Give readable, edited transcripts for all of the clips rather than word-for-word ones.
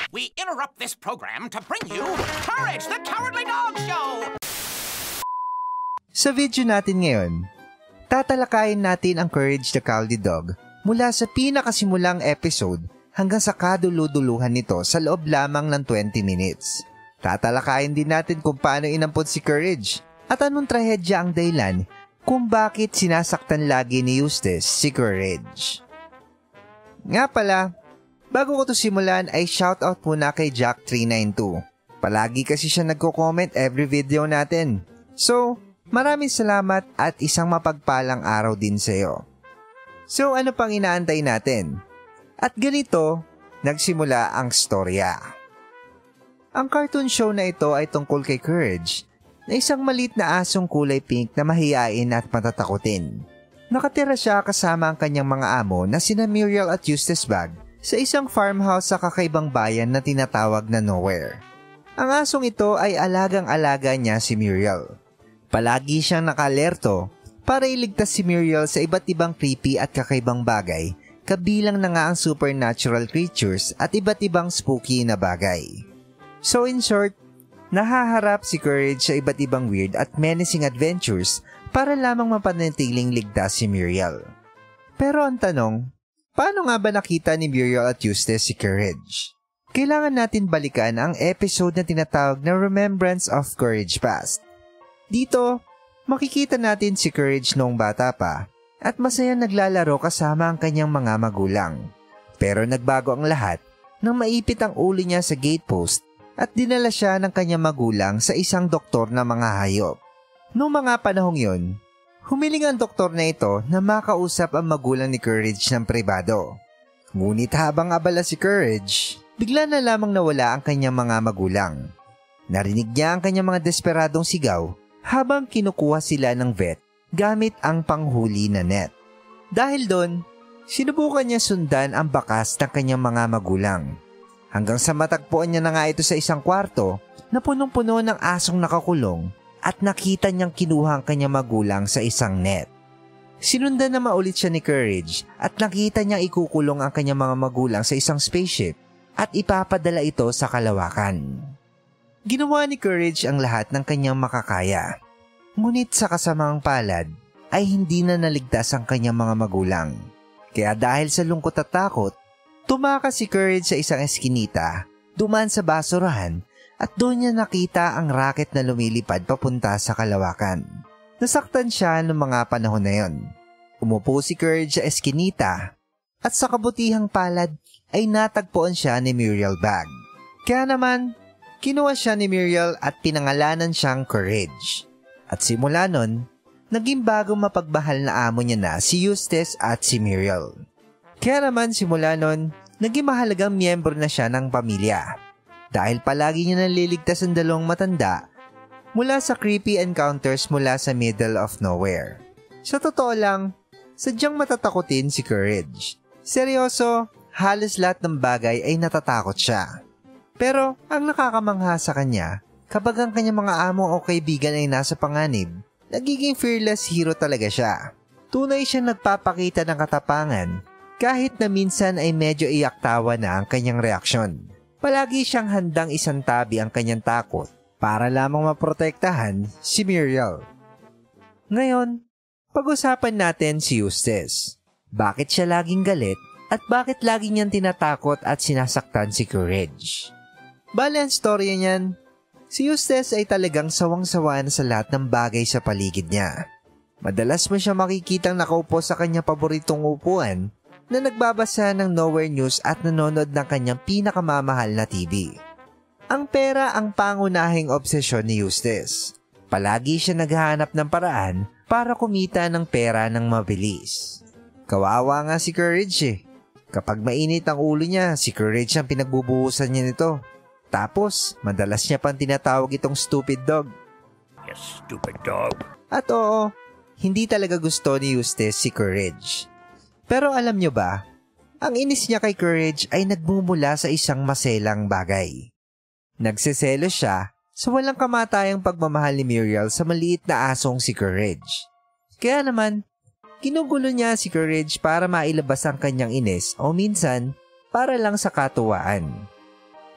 We interrupt this program to bring you Courage the Cowardly Dog Show! Sa video natin ngayon, tatalakayin natin ang Courage the Cowardly Dog mula sa pinakasimulang episode hanggang sa kaduluduluhan nito sa loob lamang ng 20 minutes. Tatalakayin din natin kung paano inampot si Courage at anong trahedya ang dahilan kung bakit sinasaktan lagi ni Eustace si Courage. Nga pala, bago ko to simulan ay shoutout muna kay Jack392. Palagi kasi siya nagko-comment every video natin. So, maraming salamat at isang mapagpalang araw din sa iyo. So, ano pang inaantay natin? At ganito, nagsimula ang storya. Ang cartoon show na ito ay tungkol kay Courage, na isang maliit na asong kulay pink na mahiyain at matatakutin. Nakatira siya kasama ang kanyang mga amo na sina Muriel at Eustace Bag sa isang farmhouse sa kakaibang bayan na tinatawag na Nowhere. Ang asong ito ay alagang-alaga niya si Muriel. Palagi siyang nakalerto para iligtas si Muriel sa iba't ibang creepy at kakaibang bagay, kabilang na nga ang supernatural creatures at iba't ibang spooky na bagay. So in short, nahaharap si Courage sa iba't ibang weird at menacing adventures para lamang mapanatiling ligtas si Muriel. Pero ang tanong, paano nga ba nakita ni Muriel at Eustace si Courage? Kailangan natin balikan ang episode na tinatawag na Remembrance of Courage Past. Dito, makikita natin si Courage noong bata pa at masaya naglalaro kasama ang kanyang mga magulang. Pero nagbago ang lahat nang maipit ang ulo niya sa gatepost at dinala siya ng kanyang magulang sa isang doktor na mga hayop. Noong mga panahong yon, humiling ang doktor na ito na makausap ang magulang ni Courage ng pribado. Ngunit habang abala si Courage, bigla na lamang nawala ang kanyang mga magulang. Narinig niya ang kanyang mga desperadong sigaw habang kinukuha sila ng vet gamit ang panghuli na net. Dahil doon, sinubukan niya sundan ang bakas ng kanyang mga magulang. Hanggang sa matagpuan niya na nga ito sa isang kwarto na punong-puno ng asong nakakulong at nakita niyang kinuha ang kanyang magulang sa isang net. Sinundan na maulit siya ni Courage at nakita niyang ikukulong ang kanyang mga magulang sa isang spaceship at ipapadala ito sa kalawakan. Ginawa ni Courage ang lahat ng kanyang makakaya. Ngunit sa kasamang palad ay hindi na naligtas ang kanyang mga magulang. Kaya dahil sa lungkot at takot, tumakas si Courage sa isang eskinita, dumaan sa basurahan at doon niya nakita ang rocket na lumilipad papunta sa kalawakan. Nasaktan siya noong mga panahon na yon. Umupo si Courage sa eskinita at sa kabutihang palad ay natagpuan siya ni Muriel Bag. Kaya naman, kinuha siya ni Muriel at pinangalanan siyang Courage. At simula nun, naging bagong mapagmahal na amo niya na si Eustace at si Muriel. Kaya naman simula nun, naging mahalagang miyembro na siya ng pamilya. Dahil palagi niya naliligtas ang dalawang matanda mula sa creepy encounters mula sa middle of nowhere. Sa totoo lang, sadyang matatakotin si Courage. Seryoso, halos lahat ng bagay ay natatakot siya. Pero ang nakakamangha sa kanya, kapag ang kanyang mga amo o kaibigan ay nasa panganib, nagiging fearless hero talaga siya. Tunay siyang nagpapakita ng katapangan kahit na minsan ay medyo iyak-tawa na ang kanyang reaksyon. Palagi siyang handang isantabi ang kanyang takot para lamang maprotektahan si Muriel. Ngayon, pag-usapan natin si Eustace. Bakit siya laging galit at bakit lagi niyang tinatakot at sinasaktan si Courage? Bale ang storya niyan, si Eustace ay talagang sawang-sawa na sa lahat ng bagay sa paligid niya. Madalas mo siya makikitang nakaupo sa kanyang paboritong upuan na nagbabasa ng Nowhere News at nanonood ng kanyang pinakamamahal na TV. Ang pera ang pangunahing obsesyon ni Eustace. Palagi siya naghahanap ng paraan para kumita ng pera ng mabilis. Kawawa nga si Courage eh. Kapag mainit ang ulo niya, si Courage ang pinagbubuhusan niya nito. Tapos, madalas niya pang tinatawag itong stupid dog. You stupid dog. At oo, hindi talaga gusto ni Eustace si Courage. Pero alam nyo ba, ang inis niya kay Courage ay nagmumula sa isang maselang bagay. Nagseselos siya sa walang kamatayang pagmamahal ni Muriel sa maliit na asong si Courage. Kaya naman, ginugulo niya si Courage para mailabas ang kanyang inis o minsan para lang sa katuwaan.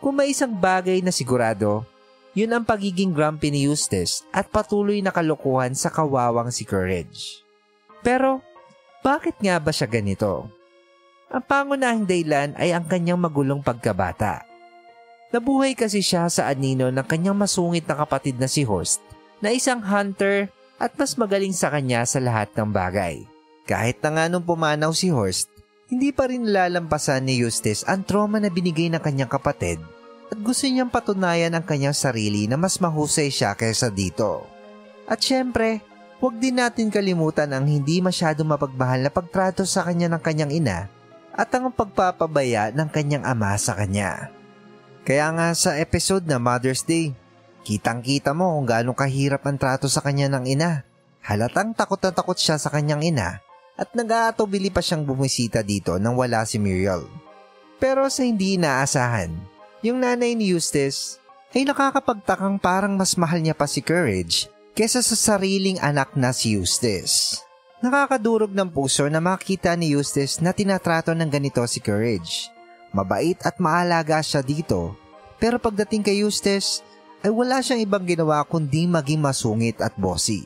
Kung may isang bagay na sigurado, yun ang pagiging grumpy ni Eustace at patuloy na kalokohan sa kawawang si Courage. Pero, bakit nga ba siya ganito? Ang pangunahing dahilan ay ang kanyang magulong pagkabata. Nabuhay kasi siya sa anino ng kanyang masungit na kapatid na si Horst, na isang hunter at mas magaling sa kanya sa lahat ng bagay. Kahit na nga nung pumanaw si Horst, hindi pa rin lalampasan ni Eustace ang trauma na binigay ng kanyang kapatid at gusto niyang patunayan ang kanyang sarili na mas mahusay siya kaysa dito. At syempre, huwag din natin kalimutan ang hindi masyadong mapagmahal na pagtrato sa kanya ng kanyang ina at ang pagpapabaya ng kanyang ama sa kanya. Kaya nga sa episode na Mother's Day, kitang-kita mo kung gaano kahirap ang trato sa kanya ng ina. Halatang takot na takot siya sa kanyang ina at nag-aatubili pa siyang bumisita dito nang wala si Muriel. Pero sa hindi inaasahan, yung nanay ni Eustace ay nakakapagtakang parang mas mahal niya pa si Courage kesa sa sariling anak na si Eustace. Nakakadurog ng puso na makita ni Eustace na tinatrato ng ganito si Courage. Mabait at maalaga siya dito, pero pagdating kay Eustace ay wala siyang ibang ginawa kundi maging masungit at bossy.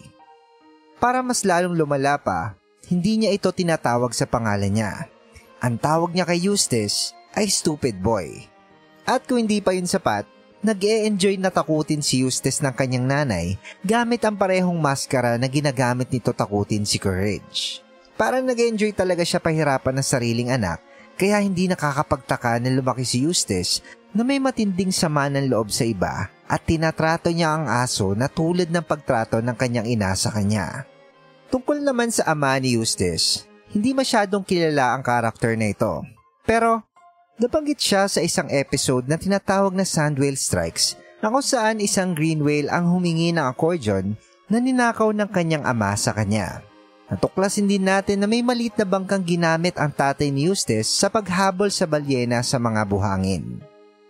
Para mas lalong lumala pa, hindi niya ito tinatawag sa pangalan niya. Ang tawag niya kay Eustace ay stupid boy. At kung hindi pa yun sapat, nag-e-enjoy na takutin si Eustace ng kanyang nanay gamit ang parehong maskara na ginagamit nito takutin si Courage. Parang nag-e-enjoy talaga siya pahirapan ng sariling anak, kaya hindi nakakapagtaka na lumaki si Eustace na may matinding sama ng loob sa iba at tinatrato niya ang aso na tulad ng pagtrato ng kanyang ina sa kanya. Tungkol naman sa ama ni Eustace, hindi masyadong kilala ang karakter na ito. Pero, nabanggit siya sa isang episode na tinatawag na Sandwhale Strikes na kung saan isang green whale ang humingi ng accordion na ninakaw ng kanyang ama sa kanya. Natuklasin din natin na may maliit na bangkang ginamit ang tatay ni Eustace sa paghabol sa balyena sa mga buhangin.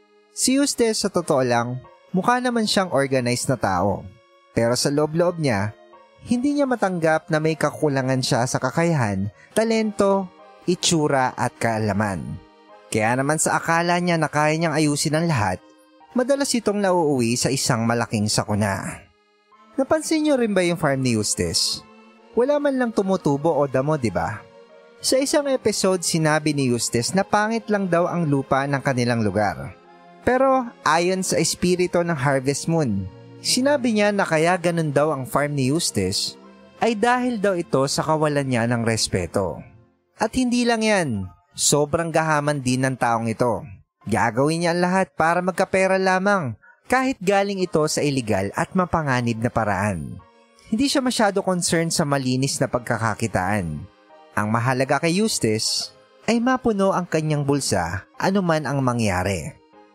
Si Eustace sa totoo lang, mukha naman siyang organized na tao. Pero sa loob-loob niya, hindi niya matanggap na may kakulangan siya sa kakayahan, talento, itsura at kaalaman. Kaya naman sa akala niya na kaya niyang ayusin ang lahat, madalas itong nauuwi sa isang malaking sakuna. Napansin niyo rin ba yung farm ni Eustace? Wala man lang tumutubo o damo, diba? Sa isang episode, sinabi ni Eustace na pangit lang daw ang lupa ng kanilang lugar. Pero ayon sa espiritu ng Harvest Moon, sinabi niya na kaya ganun daw ang farm ni Eustace ay dahil daw ito sa kawalan niya ng respeto. At hindi lang yan, sobrang gahaman din ng taong ito. Gagawin niya ang lahat para magkapera lamang, kahit galing ito sa iligal at mapanganib na paraan. Hindi siya masyado concerned sa malinis na pagkakakitaan. Ang mahalaga kay Eustace ay mapuno ang kanyang bulsa anuman ang mangyari.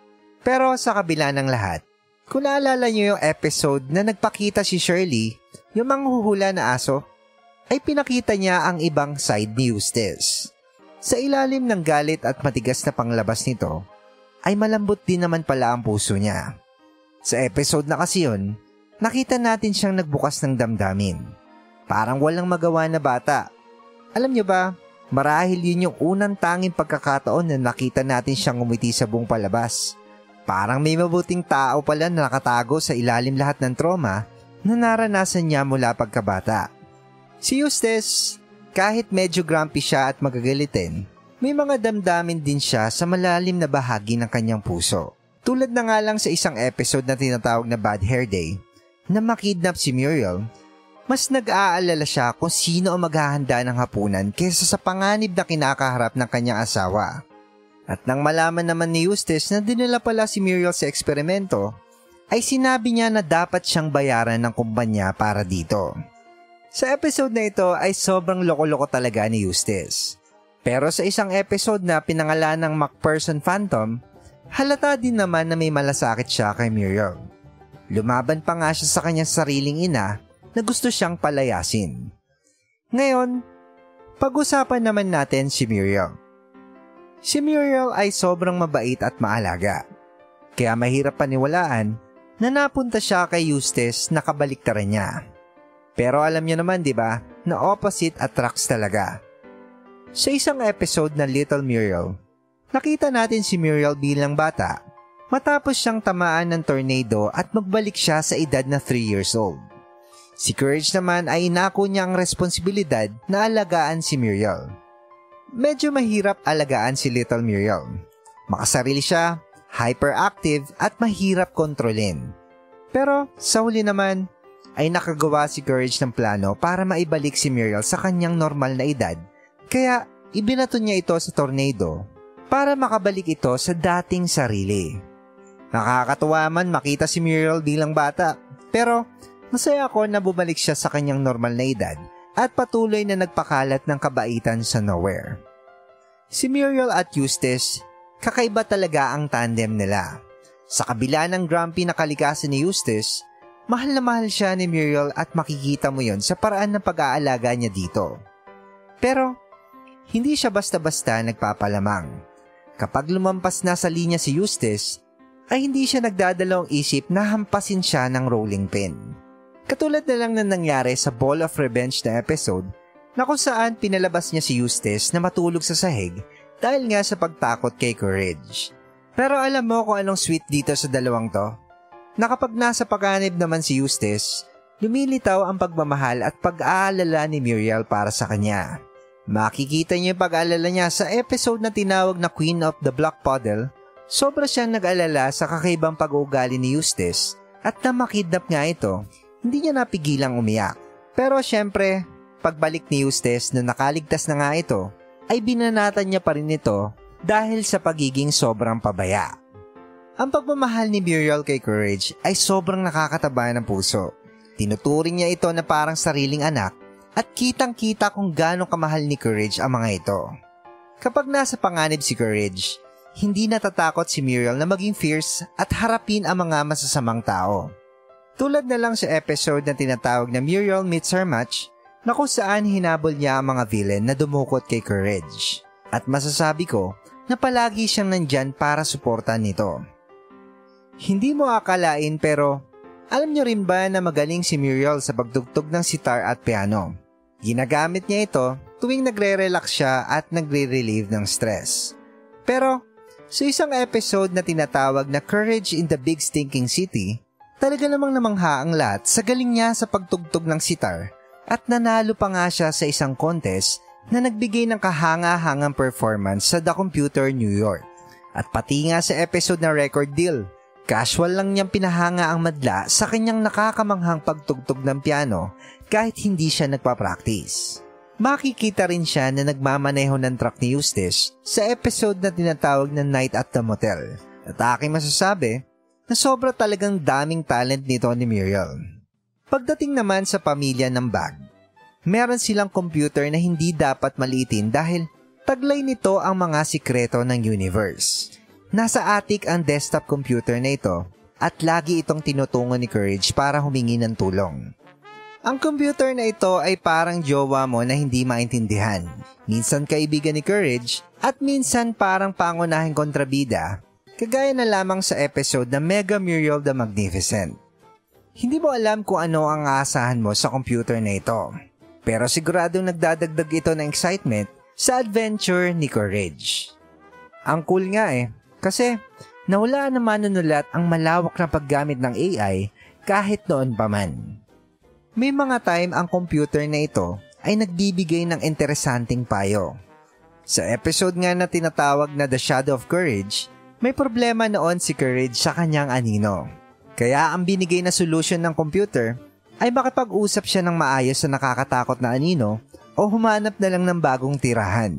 Pero sa kabila ng lahat, kung naalala niyo yung episode na nagpakita si Shirley, yung manghuhula na aso, ay pinakita niya ang ibang side ni Eustace. Sa ilalim ng galit at matigas na panglabas nito, ay malambot din naman pala ang puso niya. Sa episode na kasi yun, nakita natin siyang nagbukas ng damdamin. Parang walang magawa na bata. Alam niyo ba, marahil yun yung unang tanging pagkakataon na nakita natin siyang ngumiti sa buong palabas. Parang may mabuting tao pala na nakatago sa ilalim lahat ng trauma na naranasan niya mula pagkabata. Si Eustace, kahit medyo grumpy siya at magagalitin, may mga damdamin din siya sa malalim na bahagi ng kanyang puso. Tulad na nga lang sa isang episode na tinatawag na Bad Hair Day, na makidnap si Muriel, mas nag-aalala siya kung sino ang maghahanda ng hapunan kaysa sa panganib na kinakaharap ng kanyang asawa. At nang malaman naman ni Eustace na dinala pala si Muriel sa eksperimento, ay sinabi niya na dapat siyang bayaran ng kumpanya para dito. Sa episode na ito ay sobrang loko-loko talaga ni Eustace. Pero sa isang episode na pinangalan ng McPherson Phantom, halata din naman na may malasakit siya kay Muriel. Lumaban pa nga siya sa kanyang sariling ina na gusto siyang palayasin. Ngayon, pag-usapan naman natin si Muriel. Si Muriel ay sobrang mabait at maalaga. Kaya mahirap paniwalaan na napunta siya kay Eustace na kabaliktaran niya. Pero alam niyo naman, di ba, na opposite attracts talaga. Sa isang episode na Little Muriel, nakita natin si Muriel bilang bata matapos siyang tamaan ng tornado at magbalik siya sa edad na 3 years old. Si Courage naman ay inako niya ang responsibilidad na alagaan si Muriel. Medyo mahirap alagaan si Little Muriel. Makasarili siya, hyperactive at mahirap kontrolin. Pero sa huli naman ay nakagawa si Courage ng plano para maibalik si Muriel sa kanyang normal na edad, kaya ibinato niya ito sa tornado para makabalik ito sa dating sarili. Nakakatuwa man makita si Muriel bilang bata, pero masaya ako na bumalik siya sa kanyang normal na edad at patuloy na nagpakalat ng kabaitan sa nowhere. Si Muriel at Eustace, kakaiba talaga ang tandem nila. Sa kabila ng grumpy na kalikasan ni Eustace, mahal na mahal siya ni Muriel at makikita mo yon sa paraan ng pag-aalaga niya dito. Pero, hindi siya basta-basta nagpapalamang. Kapag lumampas na sa linya si Eustace, ay hindi siya nagdadalawang isip na hampasin siya ng rolling pin. Katulad na lang na nangyari sa Ball of Revenge na episode na kung saan pinalabas niya si Eustace na matulog sa sahig dahil nga sa pagtakot kay Courage. Pero alam mo kung anong sweet dito sa dalawang to? Na kapag nasa paganib naman si Eustace, lumilitaw ang pagmamahal at pag-aalala ni Muriel para sa kanya. Makikita niyo yung pag-aalala niya sa episode na tinawag na Queen of the Black Puddle. Sobra siyang nag-alala sa kakaibang pag-uugali ni Eustace at na makidnap nga ito, hindi niya napigilang umiyak. Pero syempre, pagbalik ni Eustace na nakaligtas na nga ito, ay binanatan niya pa rin ito dahil sa pagiging sobrang pabaya. Ang pagmamahal ni Muriel kay Courage ay sobrang nakakataba ng puso. Tinuturing niya ito na parang sariling anak at kitang-kita kung gaano kamahal ni Courage ang mga ito. Kapag nasa panganib si Courage, hindi natatakot si Muriel na maging fierce at harapin ang mga masasamang tao. Tulad na lang sa episode na tinatawag na Muriel Meets Her Match, na kung saan hinabol niya ang mga villain na dumukot kay Courage. At masasabi ko na palagi siyang nandyan para suportan nito. Hindi mo akalain pero alam niyo rin ba na magaling si Muriel sa pagtugtog ng sitar at piano? Ginagamit niya ito tuwing nagre-relax siya at nagre-relieve ng stress. Pero sa isang episode na tinatawag na Courage in the Big Stinking City, talaga namang namangha ang lahat sa galing niya sa pagtugtog ng sitar. At nanalo pa nga siya sa isang contest na nagbigay ng kahanga-hangang performance sa The Computer New York. At pati nga sa episode na Record Deal, casual lang niyang pinahanga ang madla sa kanyang nakakamanghang pagtugtog ng piano kahit hindi siya nagpa-practice. Makikita rin siya na nagmamaneho ng truck ni Eustace sa episode na tinatawag na Night at the Motel. At aking masasabi na sobra talagang daming talent nito ni Muriel. Pagdating naman sa pamilya ng Bag, meron silang computer na hindi dapat maliitin dahil taglay nito ang mga sikreto ng universe. Nasa attic ang desktop computer na ito at lagi itong tinutungo ni Courage para humingi ng tulong. Ang computer na ito ay parang jowa mo na hindi maintindihan. Minsan kaibigan ni Courage at minsan parang pangunahing kontrabida, kagaya na lamang sa episode na Mega Muriel the Magnificent. Hindi mo alam kung ano ang aasahan mo sa computer na ito, pero siguradong nagdadagdag ito ng excitement sa adventure ni Courage. Ang cool nga kasi nawala na manunulat ang malawak na paggamit ng AI kahit noon pa man. May mga time ang computer na ito ay nagbibigay ng interesanting payo. Sa episode nga na tinatawag na The Shadow of Courage, may problema noon si Courage sa kanyang anino. Kaya ang binigay na solusyon ng computer ay makipag-usap siya ng maayos sa nakakatakot na anino o humanap na lang ng bagong tirahan.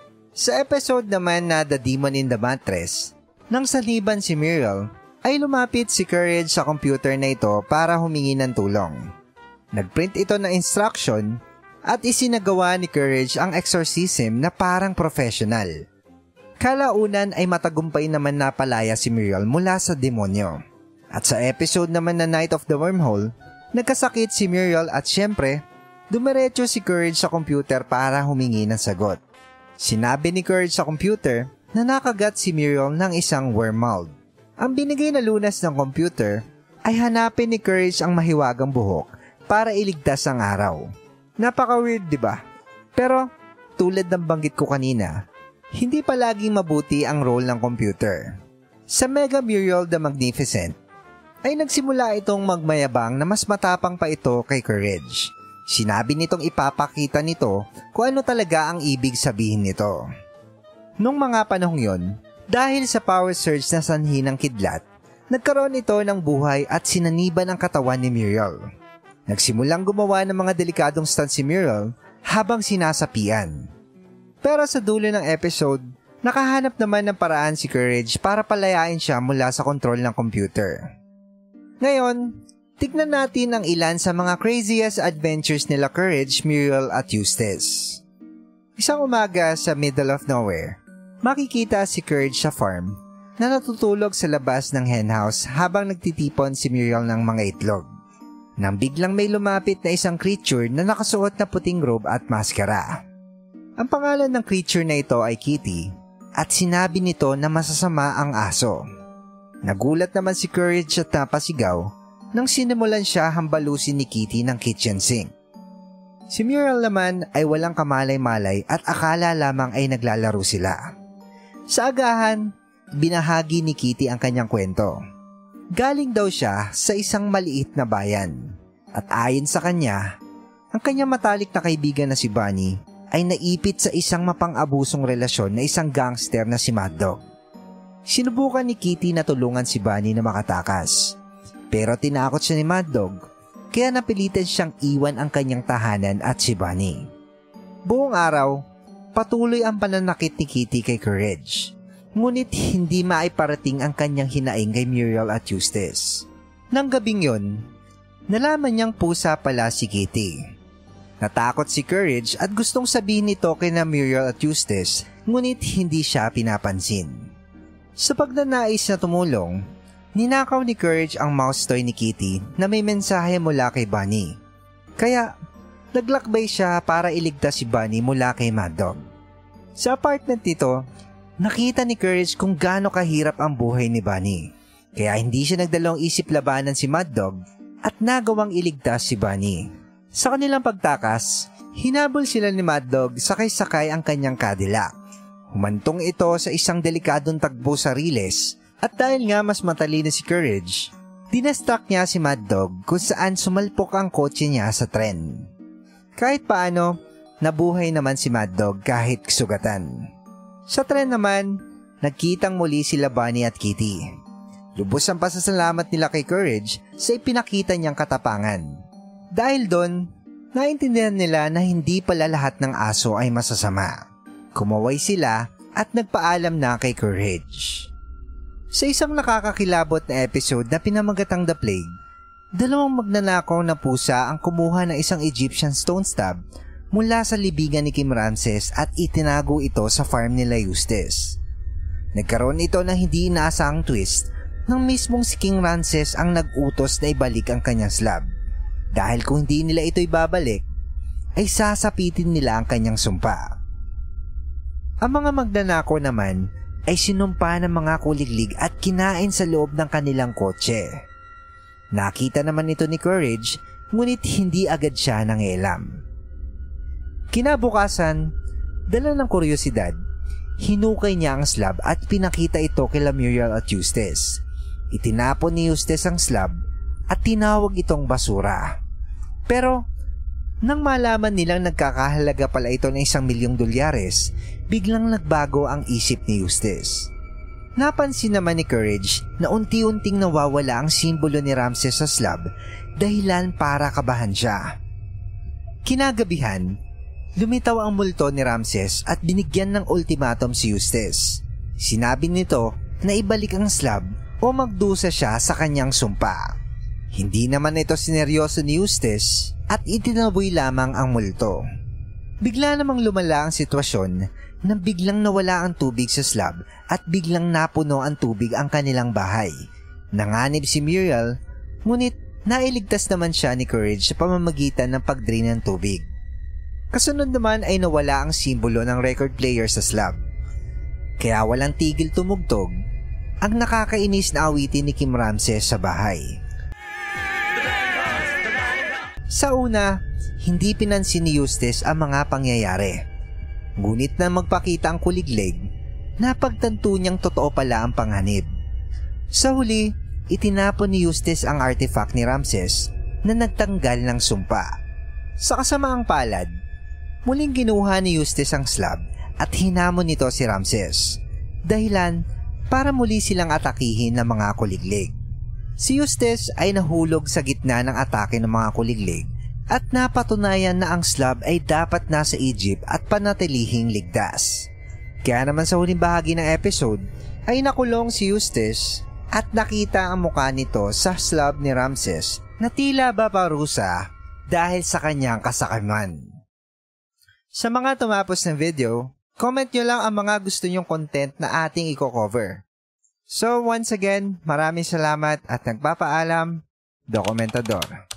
Sa episode naman na The Demon in the Mattress, nang saliban si Muriel, ay lumapit si Courage sa computer na ito para humingi ng tulong. Nagprint ito ng instruction at isinagawa ni Courage ang exorcism na parang professional. Kalaunan ay matagumpay naman napalaya si Muriel mula sa demonyo. At sa episode naman na Night of the Wormhole, nagkasakit si Muriel at syempre, dumiretso si Courage sa computer para humingi ng sagot. Sinabi ni Courage sa computer na nakagat si Muriel ng isang wormhole. Ang binigay na lunas ng computer ay hanapin ni Courage ang mahiwagang buhok para iligtas ang araw. Napaka-weird, diba? Pero tulad ng banggit ko kanina, hindi palaging mabuti ang role ng computer. Sa Mega Muriel the Magnificent, ay nagsimula itong magmayabang na mas matapang pa ito kay Courage. Sinabi nitong ipapakita nito kung ano talaga ang ibig sabihin nito. Nung mga panahong yon, dahil sa power surge na sanhi ng kidlat, nagkaroon ito ng buhay at sinaniban ang katawan ni Muriel. Nagsimulang gumawa ng mga delikadong stunts si Muriel habang sinasapian. Pero sa dulo ng episode, nakahanap naman ng paraan si Courage para palayain siya mula sa kontrol ng computer. Ngayon, tignan natin ang ilan sa mga craziest adventures nila Courage, Muriel at Eustace. Isang umaga sa middle of nowhere, makikita si Courage sa farm na natutulog sa labas ng henhouse habang nagtitipon si Muriel ng mga itlog. Nang biglang may lumapit na isang creature na nakasuot na puting robe at maskara. Ang pangalan ng creature na ito ay Kitty at sinabi nito na masasama ang aso. Nagulat naman si Courage at napasigaw nang sinimulan siya hambalusin ni Kitty ng kitchen sink. Si Muriel naman ay walang kamalay-malay at akala lamang ay naglalaro sila. Sa agahan, binahagi ni Kitty ang kanyang kwento. Galing daw siya sa isang maliit na bayan at ayon sa kanya, ang kanyang matalik na kaibigan na si Bunny ay naipit sa isang mapang-abusong relasyon na isang gangster na si Mad Dog. Sinubukan ni Kitty na tulungan si Bunny na makatakas, pero tinakot siya ni Mad Dog kaya napilitan siyang iwan ang kanyang tahanan at si Bunny. Buong araw, patuloy ang pananakit ni Kitty kay Courage. Ngunit hindi maiparating ang kanyang hinaing kay Muriel at Eustace. Nang gabing yon, nalaman niyang pusa pala si Kitty. Natakot si Courage at gustong sabihin nito kina Muriel at Eustace, ngunit hindi siya pinapansin. Sa pagnanais na tumulong, ninakaw ni Courage ang mouse toy ni Kitty na may mensahe mula kay Bunny. Kaya, naglakbay siya para iligtas si Bunny mula kay Mad Dog. Sa apartment nito, nakita ni Courage kung gaano kahirap ang buhay ni Bunny. Kaya hindi siya nagdalawang isip labanan si Mad Dog at nagawang iligtas si Bunny. Sa kanilang pagtakas, hinabol sila ni Mad Dog sakay-sakay ang kanyang Cadillac. Humantong ito sa isang delikadong tagbo sa Riles at dahil nga mas matalino si Courage, dinastruck niya si Mad Dog kung saan sumalpok ang kotse niya sa tren. Kahit paano, nabuhay naman si Mad Dog kahit sugatan. Sa tren naman, nagkitang muli sila Bunny at Kitty. Lubos ang pasasalamat nila kay Courage sa ipinakita niyang katapangan. Dahil doon, naintindihan nila na hindi pala lahat ng aso ay masasama. Kumaway sila at nagpaalam na kay Courage. Sa isang nakakakilabot na episode na pinamagatang The Plague, dalawang magnanakaw na pusa ang kumuha ng isang Egyptian stone stab mula sa libingan ni Kim Ramses at itinago ito sa farm nila Eustace. Nagkaroon ito ng hindi inaasahang twist nang mismong si King Ramses ang nag-utos na ibalik ang kanyang slab. Dahil kung hindi nila ito ibabalik, ay sasapitin nila ang kanyang sumpa. Ang mga magnanakaw naman ay sinumpa ng mga kuliglig at kinain sa loob ng kanilang kotse. Nakita naman ito ni Courage, ngunit hindi agad siya nangialam. Kinabukasan, dala ng kuryosidad, hinukay niya ang slab at pinakita ito kila Muriel at Eustace. Itinapon ni Eustace ang slab at tinawag itong basura. Pero, nang malaman nilang nagkakahalaga pala ito ng $1,000,000, biglang nagbago ang isip ni Eustace. Napansin naman ni Courage na unti-unting nawawala ang simbolo ni Ramses sa slab dahilan para kabahan siya. Kinagabihan, lumitaw ang multo ni Ramses at binigyan ng ultimatum si Eustace. Sinabi nito na ibalik ang slab o magdusa siya sa kanyang sumpa. Hindi naman ito sineryoso ni Eustace at itinaboy lamang ang multo. Bigla namang lumala ang sitwasyon nang biglang nawala ang tubig sa slab at biglang napuno ang tubig ang kanilang bahay. Nanganib si Muriel, ngunit nailigtas naman siya ni Courage sa pamamagitan ng pag-drain ng tubig. Kasunod naman ay nawala ang simbolo ng record player sa slab. Kaya walang tigil tumugtog ang nakakainis na awitin ni Kim Ramses sa bahay. Sa una, hindi pinansin ni Eustace ang mga pangyayari. Ngunit na magpakita ang kuliglig, napagtanto niyang totoo pala ang panganib. Sa huli, itinapon ni Eustace ang artifact ni Ramses na nagtanggal ng sumpa. Sa kasamaang palad, muling ginuha ni Eustace ang slab at hinamon nito si Ramses. Dahilan para muli silang atakihin ng mga kuliglig. Si Eustace ay nahulog sa gitna ng atake ng mga kuliglig at napatunayan na ang slab ay dapat nasa Egypt at panatilihing ligtas. Kaya naman sa huling bahagi ng episode ay nakulong si Eustace at nakita ang mukha nito sa slab ni Ramses na tila ba parusa dahil sa kanyang kasakaman. Sa mga tumapos ng video, comment nyo lang ang mga gusto nyong content na ating i-cover. So once again, maraming salamat at nagpapaalam, Dokumentador.